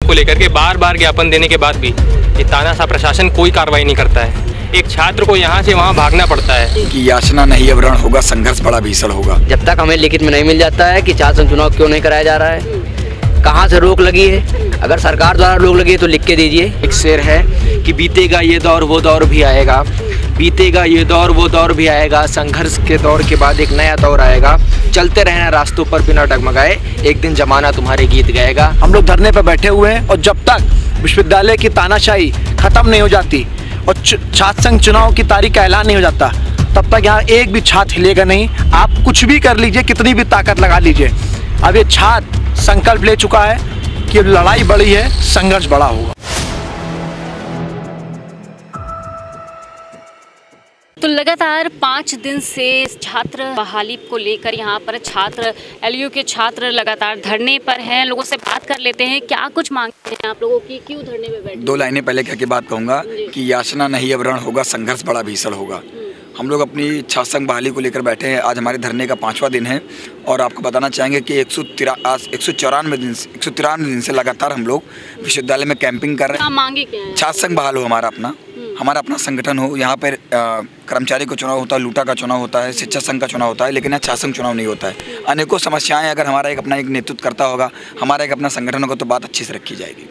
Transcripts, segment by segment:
को लेकर के बार बार ज्ञापन देने के बाद भी ये तानाशाह प्रशासन कोई कार्रवाई नहीं करता है। एक छात्र को यहाँ से वहाँ भागना पड़ता है कि याचना नहीं अब रण होगा, संघर्ष बड़ा भीषण होगा। जब तक हमें लिखित में नहीं मिल जाता है कि छात्र संघ चुनाव क्यों नहीं कराया जा रहा है, कहाँ से रोक लगी है, अगर सरकार द्वारा रोक लगी है तो लिख के दीजिए। एक शेर है कि बीतेगा ये दौर वो दौर भी आएगा, बीतेगा ये दौर वो दौर भी आएगा, संघर्ष के दौर के बाद एक नया दौर आएगा, चलते रहना रास्तों पर बिना डगमगाए, एक दिन जमाना तुम्हारे गीत गाएगा। हम लोग धरने पर बैठे हुए हैं और जब तक विश्वविद्यालय की तानाशाही खत्म नहीं हो जाती और छात्र संघ चुनाव की तारीख का ऐलान नहीं हो जाता, तब तक यहाँ एक भी छात्र हिलेगा नहीं। आप कुछ भी कर लीजिए, कितनी भी ताकत लगा लीजिए, अब ये छात्र संकल्प ले चुका है कि लड़ाई बड़ी है, संघर्ष बड़ा होगा। तो लगातार 5 दिन से छात्र बहाली को लेकर यहाँ पर छात्र एलयू के छात्र लगातार धरने पर हैं। लोगों से बात कर लेते हैं, क्या कुछ मांगते हैं आप लोगों की, क्यों धरने में बैठे? 2 लाइनें पहले कह के बात कहूँगा कि याचना नहीं अब रण होगा, संघर्ष बड़ा भीषण होगा। हम लोग अपनी छात्र संघ बहाली को लेकर बैठे हैं। आज हमारे धरने का 5वां दिन है और आपको बताना चाहेंगे कि 193 दिन से लगातार हम लोग विश्वविद्यालय में कैंपिंग कर रहे हैं। मांगे क्या है? छात्र संघ बहाल हो, हमारा अपना संगठन हो। यहाँ पर कर्मचारी का चुनाव होता है, लूटा का चुनाव होता है, शिक्षक संघ का चुनाव होता है, लेकिन यहाँ छात्र संघ चुनाव नहीं होता है। अनेकों समस्याएं अगर हमारा एक अपना एक नेतृत्व करता होगा, हमारा एक अपना संगठन होगा, तो बात अच्छी से रखी जाएगी।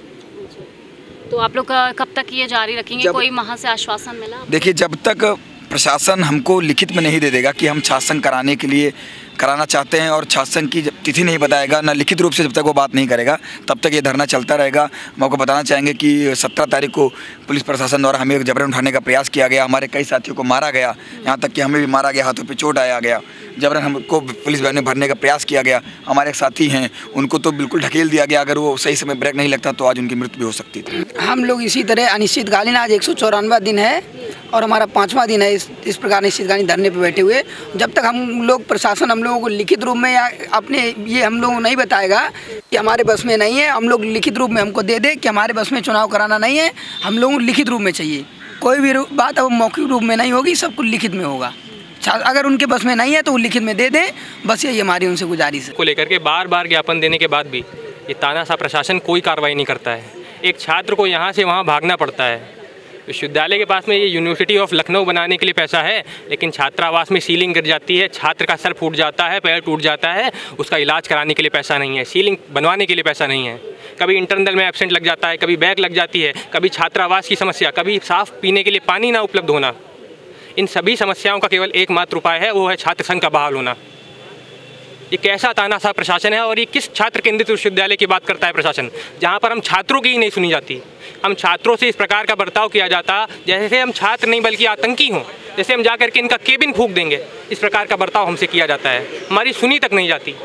तो आप लोग कब तक ये जारी रखेंगे? कोई वहाँ से आश्वासन मिला? देखिए, जब तक प्रशासन हमको लिखित में नहीं दे देगा कि हम छात्र संघ कराना चाहते हैं और छात्र संघ की तिथि नहीं बताएगा, ना लिखित रूप से जब तक वो बात नहीं करेगा, तब तक ये धरना चलता रहेगा। हम आपको बताना चाहेंगे कि 17 तारीख को पुलिस प्रशासन द्वारा हमें जबरन उठाने का प्रयास किया गया। हमारे कई साथियों को मारा गया, यहाँ तक कि हमें भी मारा गया, हाथों पे चोट आया गया। जबरन हमको पुलिस वाले भरने का प्रयास किया गया। हमारे एक साथी हैं, उनको तो बिल्कुल ढकेल दिया गया। अगर वो सही समय ब्रेक नहीं लगता तो आज उनकी मृत्यु भी हो सकती थी। हम लोग इसी तरह अनिश्चितकालीन, आज 194वां दिन है और हमारा 5वां दिन है इस प्रकार अनिश्चितकालीन धरने पर बैठे हुए। जब तक हम लोग प्रशासन हम लोगों को लिखित रूप में या अपने ये हम लोगों को नहीं बताएगा कि हमारे बस में नहीं है, हम लोग लिखित रूप में हमको दे दे कि हमारे बस में चुनाव कराना नहीं है, हम लोगों को लिखित रूप में चाहिए। कोई भी बात अब मौखिक रूप में नहीं होगी, सब कुछ लिखित में होगा। अगर उनके बस में नहीं है तो वो लिखित में दे दें, बस यही हमारी उनसे गुजारिश है। को लेकर के बार बार ज्ञापन देने के बाद भी ये तानाशाह प्रशासन कोई कार्रवाई नहीं करता है। एक छात्र को यहाँ से वहाँ भागना पड़ता है। विश्वविद्यालय के पास में ये यूनिवर्सिटी ऑफ लखनऊ बनाने के लिए पैसा है, लेकिन छात्रावास में सीलिंग गिर जाती है, छात्र का सर फूट जाता है, पैर टूट जाता है, उसका इलाज कराने के लिए पैसा नहीं है, सीलिंग बनवाने के लिए पैसा नहीं है। कभी इंटरनल में एब्सेंट लग जाता है, कभी बैग लग जाती है, कभी छात्रावास की समस्या, कभी साफ पीने के लिए पानी ना उपलब्ध होना। इन सभी समस्याओं का केवल एकमात्र उपाय है, वो है छात्र संघ का बहाल होना। ये कैसा तानाशाह प्रशासन है और ये किस छात्र केंद्रित विश्वविद्यालय की बात करता है प्रशासन, जहाँ पर हम छात्रों की ही नहीं सुनी जाती। हम छात्रों से इस प्रकार का बर्ताव किया जाता जैसे हम छात्र नहीं बल्कि आतंकी हों, जैसे हम जाकर के इनका केबिन फूंक देंगे, इस प्रकार का बर्ताव हमसे किया जाता है। हमारी सुनी तक नहीं जाती।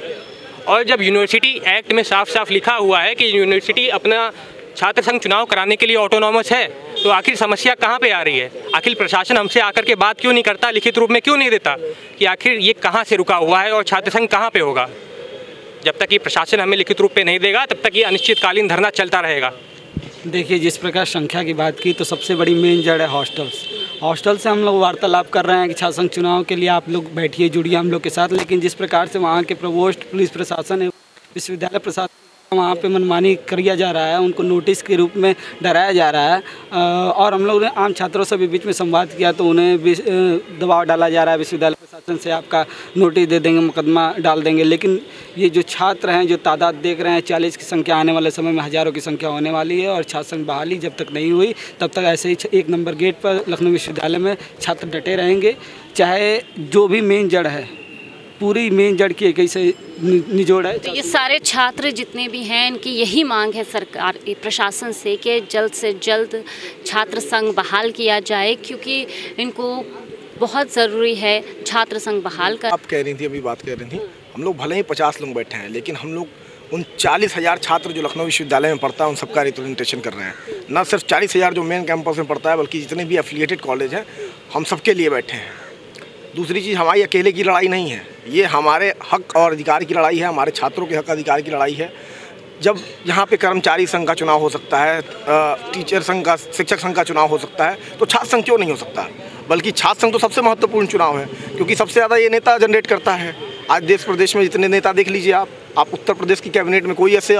और जब यूनिवर्सिटी एक्ट में साफ साफ लिखा हुआ है कि यूनिवर्सिटी अपना छात्र संघ चुनाव कराने के लिए ऑटोनॉमस है, तो आखिर समस्या कहाँ पे आ रही है? आखिर प्रशासन हमसे आकर के बात क्यों नहीं करता, लिखित रूप में क्यों नहीं देता कि आखिर ये कहाँ से रुका हुआ है और छात्र संघ कहाँ पे होगा? जब तक ये प्रशासन हमें लिखित रूप पे नहीं देगा, तब तक ये अनिश्चितकालीन धरना चलता रहेगा। देखिए, जिस प्रकार संख्या की बात की तो सबसे बड़ी मेन जड़ है हॉस्टल से हम लोग वार्तालाप कर रहे हैं कि छात्र संघ चुनाव के लिए आप लोग बैठिए, जुड़िए हम लोग के साथ। लेकिन जिस प्रकार से वहाँ के प्रवोस्ट पुलिस प्रशासन है, विश्वविद्यालय प्रशासन वहाँ पे मनमानी किया जा रहा है, उनको नोटिस के रूप में डराया जा रहा है। और हम लोग ने आम छात्रों से भी बीच में संवाद किया तो उन्हें भी दबाव डाला जा रहा है विश्वविद्यालय प्रशासन से, आपका नोटिस दे देंगे, मुकदमा डाल देंगे। लेकिन ये जो छात्र हैं, जो तादाद देख रहे हैं 40 की संख्या, आने वाले समय में हज़ारों की संख्या होने वाली है। और छात्र संघ बहाली जब तक नहीं हुई तब तक ऐसे ही 1 नंबर गेट पर लखनऊ विश्वविद्यालय में छात्र डटे रहेंगे। चाहे जो भी मेन जड़ है, पूरी मेन जड़ की कैसे निचोड़ है। तो ये सारे छात्र जितने भी हैं, इनकी यही मांग है सरकार प्रशासन से कि जल्द से जल्द छात्र संघ बहाल किया जाए, क्योंकि इनको बहुत ज़रूरी है छात्र संघ बहाल कर। आप कह रही थी, अभी बात कर रही थी, हम लोग भले ही 50 लोग बैठे हैं, लेकिन हम लोग उन 40,000 छात्र जो लखनऊ विश्वविद्यालय में पढ़ता है उन सबका रिप्रेजेंटेशन कर रहे हैं। न सिर्फ 40,000 जो मेन कैंपस में पढ़ता है, बल्कि जितने भी एफिलिएटेड कॉलेज हैं, हम सबके लिए बैठे हैं। दूसरी चीज़, हमारी अकेले की लड़ाई नहीं है, ये हमारे हक और अधिकार की लड़ाई है, हमारे छात्रों के हक अधिकार की लड़ाई है। जब यहाँ पे कर्मचारी संघ का चुनाव हो सकता है, टीचर संघ का, शिक्षक संघ का चुनाव हो सकता है, तो छात्र संघ क्यों नहीं हो सकता? बल्कि छात्र संघ तो सबसे महत्वपूर्ण चुनाव है, क्योंकि सबसे ज़्यादा ये नेता जनरेट करता है। आज देश प्रदेश में जितने नेता देख लीजिए आप उत्तर प्रदेश की कैबिनेट में कोई ऐसे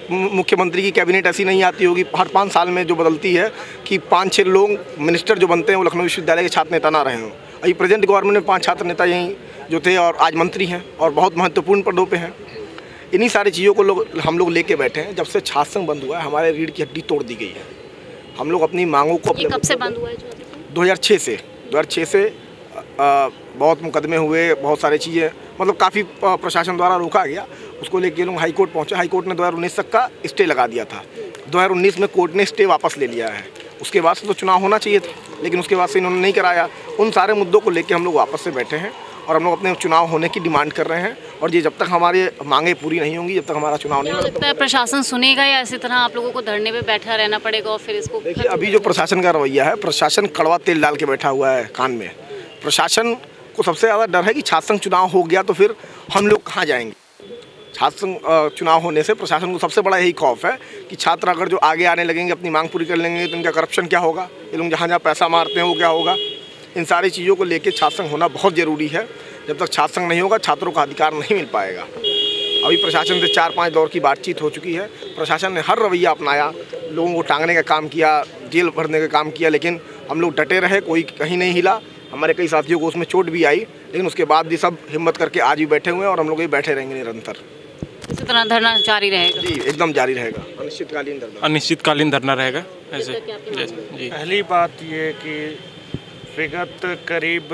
मुख्यमंत्री की कैबिनेट ऐसी नहीं आती होगी, हर 5 साल में जो बदलती है कि 5-6 लोग मिनिस्टर जो बनते हैं वो लखनऊ विश्वविद्यालय के छात्र नेता ना रहे हों। अभी प्रेजेंट गवर्नमेंट में 5 छात्र नेता यहीं जो थे और आज मंत्री हैं और बहुत महत्वपूर्ण पदों पे हैं। इन्हीं सारी चीज़ों को हम लोग लेके बैठे हैं। जब से छात्र संघ बंद हुआ है हमारे रीढ़ की हड्डी तोड़ दी गई है। हम लोग अपनी मांगों को कब से बंद हुआ है? 2006 से बहुत मुकदमे हुए, बहुत सारी चीज़ें मतलब काफ़ी प्रशासन द्वारा रोका गया। उसको लेके लोग हाई कोर्ट पहुँचे। हाई कोर्ट ने 2019 तक का स्टे लगा दिया था। 2019 में कोर्ट ने स्टे वापस ले लिया है। उसके बाद से तो चुनाव होना चाहिए था, लेकिन उसके बाद से इन्होंने नहीं कराया। उन सारे मुद्दों को लेके हम लोग वापस से बैठे हैं और हम लोग अपने चुनाव होने की डिमांड कर रहे हैं। और ये जब तक हमारे मांगे पूरी नहीं होंगी, जब तक हमारा चुनाव नहीं होगा। लगता है प्रशासन सुनेगा या इसी तरह आप लोगों को धरने पे बैठा रहना पड़ेगा और फिर इसको? देखिए, अभी जो प्रशासन का रवैया है, प्रशासन कड़वा तेल डाल के बैठा हुआ है कान में। प्रशासन को सबसे ज़्यादा डर है कि छात्र संघ चुनाव हो गया तो फिर हम लोग कहाँ जाएंगे। छात्र संघ चुनाव होने से प्रशासन को सबसे बड़ा यही खौफ है कि छात्र अगर जो आगे आने लगेंगे, अपनी मांग पूरी कर लेंगे, तो इनका करप्शन क्या होगा, ये लोग जहाँ जहाँ पैसा मारते हैं वो क्या होगा। इन सारी चीज़ों को लेके छात्र संघ होना बहुत ज़रूरी है। जब तक छात्र संघ नहीं होगा छात्रों का अधिकार नहीं मिल पाएगा। अभी प्रशासन से 4-5 दौर की बातचीत हो चुकी है। प्रशासन ने हर रवैया अपनाया, लोगों को टांगने का काम किया, जेल भरने का काम किया, लेकिन हम लोग डटे रहे, कोई कहीं नहीं हिला। हमारे कई साथियों को उसमें चोट भी आई, लेकिन उसके बाद भी सब हिम्मत करके आज भी बैठे हुए हैं और हम लोग ये बैठे रहेंगे निरंतर। इसी तरह धरना जारी रहेगा? जी, एकदम जारी रहेगा। अनिश्चितकालीन धरना रहेगा ऐसे। जी, पहली बात ये कि विगत करीब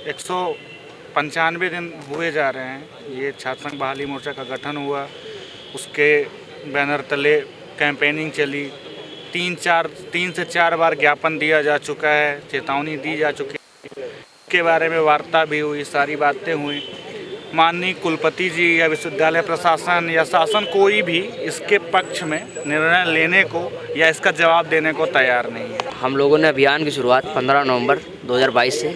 195 दिन हुए जा रहे हैं ये छात्र संघ बहाली मोर्चा का गठन हुआ। उसके बैनर तले कैंपेनिंग चली। 3 से 4 बार ज्ञापन दिया जा चुका है, चेतावनी दी जा चुकी है, के बारे में वार्ता भी हुई, सारी बातें हुई। माननीय कुलपति जी या विश्वविद्यालय प्रशासन या शासन कोई भी इसके पक्ष में निर्णय लेने को या इसका जवाब देने को तैयार नहीं है। हम लोगों ने अभियान की शुरुआत 15 नवंबर 2022 से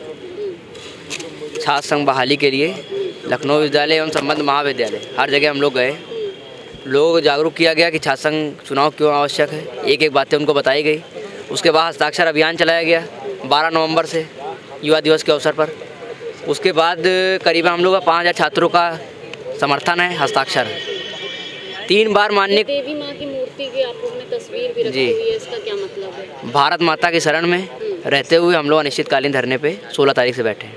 छात्र संघ बहाली के लिए लखनऊ विश्वविद्यालय एवं संबद्ध महाविद्यालय हर जगह हम लोग गए। लोग जागरूक किया गया कि छात्र संघ चुनाव क्यों आवश्यक है, एक एक बातें उनको बताई गई। उसके बाद हस्ताक्षर अभियान चलाया गया 12 नवंबर से युवा दिवस के अवसर पर। उसके बाद करीबन हम लोग का 5000 छात्रों का समर्थन है, हस्ताक्षर। 3 बार माननीय देवी माँ की मूर्ति की आप लोगों ने तस्वीर भी रखी हुई है, इसका क्या मतलब है? भारत माता की शरण में रहते हुए हम लोग अनिश्चितकालीन धरने पे 16 तारीख से बैठे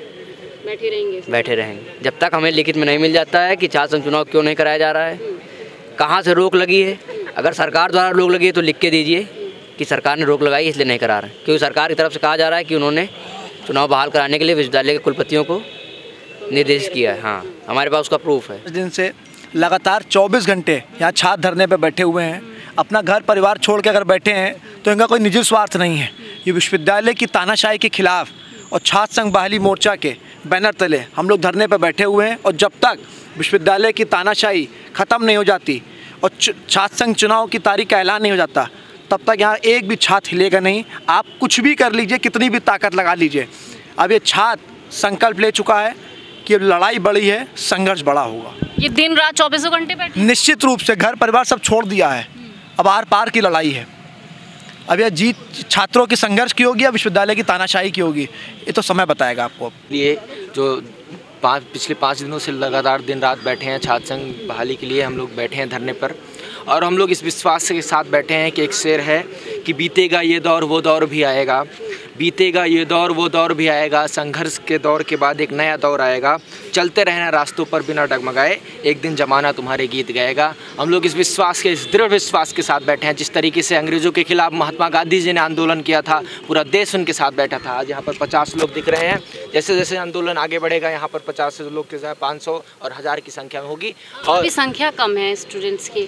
रहेंगे जब तक हमें लिखित में नहीं मिल जाता है कि छात्र संघ चुनाव क्यों नहीं कराया जा रहा है, कहाँ से रोक लगी है। अगर सरकार द्वारा रोक लगी है तो लिख के दीजिए कि सरकार ने रोक लगाई इसलिए नहीं करा रहे, क्योंकि सरकार की तरफ से कहा जा रहा है कि उन्होंने चुनाव बहाल कराने के लिए विश्वविद्यालय के कुलपतियों को निर्देश किया है। हाँ, हमारे पास उसका प्रूफ है। इस दिन से लगातार 24 घंटे यहाँ छात्र धरने पे बैठे हुए हैं। अपना घर परिवार छोड़ के अगर बैठे हैं तो इनका कोई निजी स्वार्थ नहीं है। ये विश्वविद्यालय की तानाशाही के खिलाफ और छात्र संघ बहाली मोर्चा के बैनर तले हम लोग धरने पर बैठे हुए हैं। और जब तक विश्वविद्यालय की तानाशाही ख़त्म नहीं हो जाती और छात्र संघ चुनाव की तारीख का ऐलान नहीं हो जाता, तब तक यहाँ एक भी छात्र हिलेगा नहीं। आप कुछ भी कर लीजिए, कितनी भी ताकत लगा लीजिए। अब ये छात्र संकल्प ले चुका है कि लड़ाई बड़ी है, संघर्ष बड़ा होगा। ये दिन रात 24 घंटे बैठे? निश्चित रूप से घर परिवार सब छोड़ दिया है। अब आर पार की लड़ाई है। अब यह जीत छात्रों के संघर्ष की होगी या विश्वविद्यालय की तानाशाही की होगी, ये तो समय बताएगा आपको। लिए जो पिछले 5 दिनों से लगातार दिन रात बैठे हैं छात्र संघ बहाली के लिए, हम लोग बैठे हैं धरने पर। और हम लोग इस विश्वास के साथ बैठे हैं कि एक शेर है कि बीतेगा ये दौर वो दौर भी आएगा, बीतेगा ये दौर वो दौर भी आएगा, संघर्ष के दौर के बाद एक नया दौर आएगा, चलते रहना रास्तों पर बिना डगमगाए, एक दिन ज़माना तुम्हारे गीत गाएगा। हम लोग इस विश्वास के, इस दृढ़ विश्वास के साथ बैठे हैं। जिस तरीके से अंग्रेज़ों के खिलाफ महात्मा गांधी जी ने आंदोलन किया था, पूरा देश उनके साथ बैठा था। आज यहाँ पर 50 लोग दिख रहे हैं। जैसे जैसे आंदोलन आगे बढ़ेगा यहाँ पर 50 लोग के साथ 500 और 1000 की संख्या में होगी। और संख्या कम है स्टूडेंट्स की,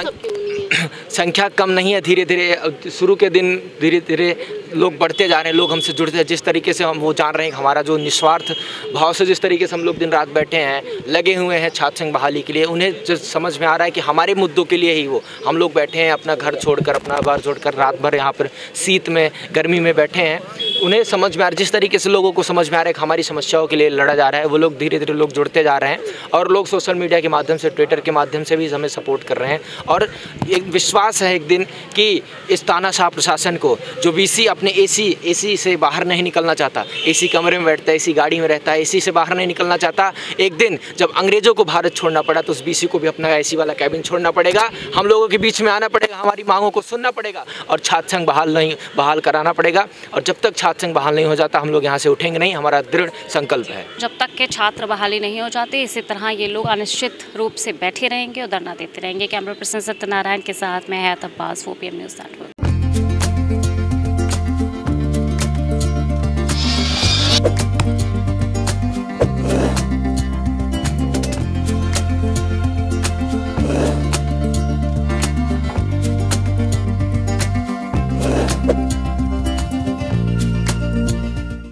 संख्या कम नहीं है। धीरे धीरे शुरू के दिन धीरे धीरे लोग बढ़ते जा रहे हैं, लोग हमसे जुड़ते हैं। जिस तरीके से हम वो जान रहे हैं कि हमारा जो निस्वार्थ भाव से जिस तरीके से हम लोग दिन रात बैठे हैं, लगे हुए हैं छात्र संघ बहाली के लिए, उन्हें जो समझ में आ रहा है कि हमारे मुद्दों के लिए ही वो हम लोग बैठे हैं, अपना घर छोड़कर, अपना बार छोड़कर रात भर यहाँ पर शीत में गर्मी में बैठे हैं। उन्हें समझ में आ रहा है, जिस तरीके से लोगों को समझ में आ रहा है कि हमारी समस्याओं के लिए लड़ा जा रहा है, वो लोग धीरे धीरे लोग जुड़ते जा रहे हैं और लोग सोशल मीडिया के माध्यम से, ट्विटर के माध्यम से भी हमें सपोर्ट कर रहे हैं। और एक विश्वास है एक दिन कि इस तानाशाह प्रशासन को, जो वीसी अपने एसी से बाहर नहीं निकलना चाहता, एसी कमरे में बैठता है, एसी गाड़ी में रहता है, एसी से बाहर नहीं निकलना चाहता, एक दिन जब अंग्रेजों को भारत छोड़ना पड़ा तो उस बीसी को भी अपना एसी वाला कैबिन छोड़ना पड़ेगा। हम लोगों के बीच में आना पड़ेगा, हमारी मांगों को सुनना पड़ेगा और छात्र संघ बहाल कराना पड़ेगा। और जब तक छात्र संघ बहाल नहीं हो जाता हम लोग यहाँ से उठेंगे नहीं, हमारा दृढ़ संकल्प है। जब तक के छात्र बहाली नहीं हो जाते इसी तरह ये लोग अनिश्चित रूप से बैठे रहेंगे और धरना देते रहेंगे। कैमरा पर्सन सत्यनारायण के साथ मैं हयात अब्बास, 4PM न्यूज़ नेटवर्क।